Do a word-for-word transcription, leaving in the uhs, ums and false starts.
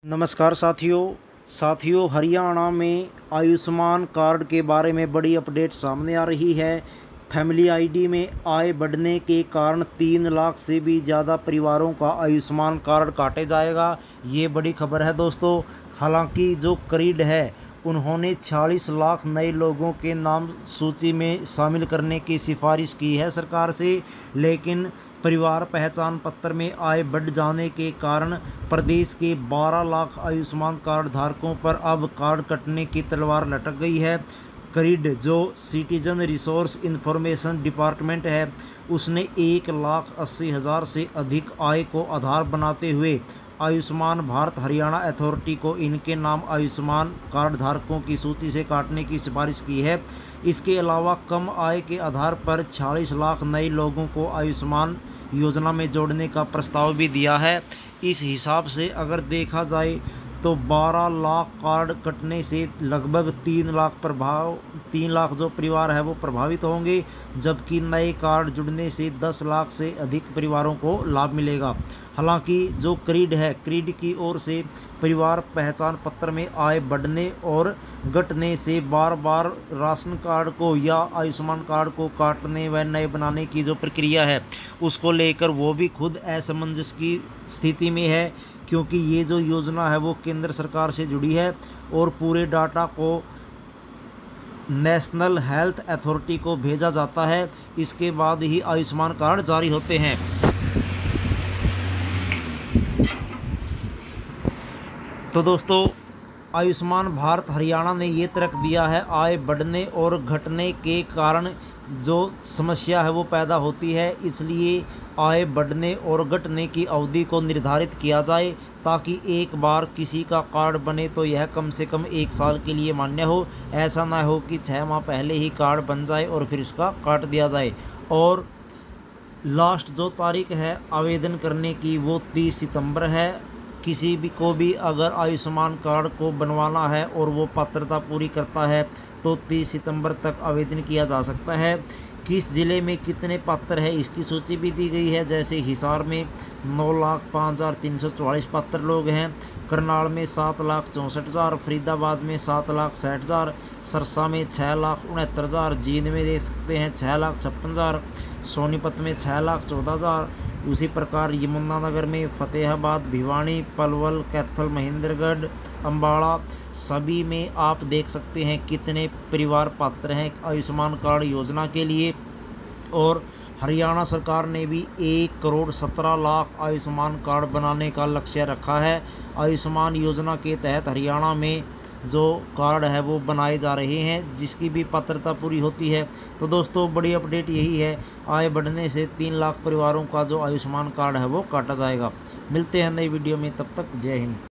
नमस्कार साथियों साथियों हरियाणा में आयुष्मान कार्ड के बारे में बड़ी अपडेट सामने आ रही है। फैमिली आईडी में आय बढ़ने के कारण तीन लाख से भी ज़्यादा परिवारों का आयुष्मान कार्ड काटे जाएगा। ये बड़ी खबर है दोस्तों। हालांकि जो क्रीड है उन्होंने छियालीस लाख नए लोगों के नाम सूची में शामिल करने की सिफारिश की है सरकार से, लेकिन परिवार पहचान पत्र में आय बढ़ जाने के कारण प्रदेश के बारह लाख आयुष्मान कार्ड धारकों पर अब कार्ड कटने की तलवार लटक गई है। क्रीड जो सिटीजन रिसोर्स इंफॉर्मेशन डिपार्टमेंट है, उसने एक लाख अस्सी हज़ार से अधिक आय को आधार बनाते हुए आयुष्मान भारत हरियाणा अथॉरिटी को इनके नाम आयुष्मान कार्ड धारकों की सूची से काटने की सिफारिश की है। इसके अलावा कम आय के आधार पर छियालीस लाख नए लोगों को आयुष्मान योजना में जोड़ने का प्रस्ताव भी दिया है। इस हिसाब से अगर देखा जाए तो बारह लाख कार्ड कटने से लगभग तीन लाख प्रभाव तीन लाख जो परिवार है वो प्रभावित होंगे, जबकि नए कार्ड जुड़ने से दस लाख से अधिक परिवारों को लाभ मिलेगा। हालांकि जो क्रीड है, क्रीड की ओर से परिवार पहचान पत्र में आय बढ़ने और घटने से बार बार राशन कार्ड को या आयुष्मान कार्ड को काटने व नए बनाने की जो प्रक्रिया है उसको लेकर वो भी खुद असमंजस की स्थिति में है, क्योंकि ये जो योजना है वो केंद्र सरकार से जुड़ी है और पूरे डाटा को नेशनल हेल्थ अथॉरिटी को भेजा जाता है। इसके बाद ही आयुष्मान कार्ड जारी होते हैं। तो दोस्तों, आयुष्मान भारत हरियाणा ने ये तर्क दिया है, आय बढ़ने और घटने के कारण जो समस्या है वो पैदा होती है, इसलिए आय बढ़ने और घटने की अवधि को निर्धारित किया जाए ताकि एक बार किसी का कार्ड बने तो यह कम से कम एक साल के लिए मान्य हो। ऐसा ना हो कि छः माह पहले ही कार्ड बन जाए और फिर उसका काट दिया जाए। और लास्ट जो तारीख है आवेदन करने की वो तीस सितंबर है। किसी भी को भी अगर आयुष्मान कार्ड को बनवाना है और वो पात्रता पूरी करता है तो तीस सितंबर तक आवेदन किया जा सकता है। किस ज़िले में कितने पात्र है इसकी सूची भी दी गई है। जैसे हिसार में नौ लाख पाँच हज़ार तीन सौ चौवालीस पात्र लोग हैं, करनाल में सात लाख चौंसठ हज़ार, फरीदाबाद में सात लाख साठ हज़ार, सरसा में छः लाख उनहत्तर हज़ार, जींद में देख सकते हैं छः लाख छप्पन हज़ार, सोनीपत में छः लाख चौदह हज़ार। उसी प्रकार यमुनानगर में, फतेहाबाद, भिवानी, पलवल, कैथल, महेंद्रगढ़, अम्बाड़ा सभी में आप देख सकते हैं कितने परिवार पात्र हैं आयुष्मान कार्ड योजना के लिए। और हरियाणा सरकार ने भी एक करोड़ सत्रह लाख आयुष्मान कार्ड बनाने का लक्ष्य रखा है। आयुष्मान योजना के तहत हरियाणा में जो कार्ड है वो बनाए जा रहे हैं, जिसकी भी पात्रता पूरी होती है। तो दोस्तों, बड़ी अपडेट यही है, आय बढ़ने से तीन लाख परिवारों का जो आयुष्मान कार्ड है वो काटा जाएगा। मिलते हैं नई वीडियो में, तब तक जय हिंद।